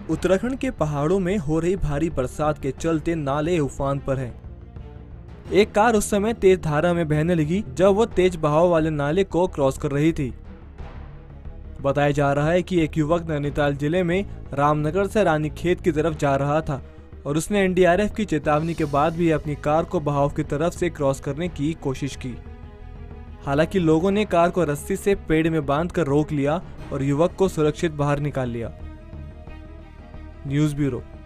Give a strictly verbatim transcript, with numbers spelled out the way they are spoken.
उत्तराखंड के पहाड़ों में हो रही भारी बरसात के चलते नाले उफान पर हैं। एक कार उस समय तेज धारा में बहने लगी जब वो तेज बहाव वाले नाले को क्रॉस कर रही थी। बताया जा रहा है कि एक युवक नैनीताल जिले में रामनगर से रानीखेत की तरफ जा रहा था और उसने एन डी आर एफ की चेतावनी के बाद भी अपनी कार को बहाव की तरफ से क्रॉस करने की कोशिश की। हालांकि लोगों ने कार को रस्सी से पेड़ में बांधकर रोक लिया और युवक को सुरक्षित बाहर निकाल लिया। News bureau.